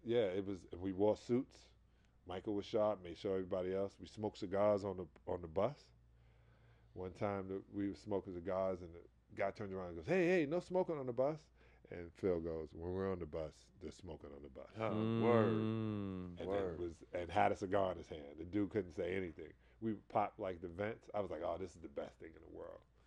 yeah, it was. And we wore suits. Michael was sharp. Made sure everybody else. We smoked cigars on the bus. One time we were smoking cigars, and the guy turned around and goes, "Hey, hey, no smoking on the bus." And Phil goes, "When we're on the bus, they're smoking on the bus." Word. And then it Word. was and had a cigar in his hand. The dude couldn't say anything. We popped like the vents. I was like, "Oh, this is the best thing in the world."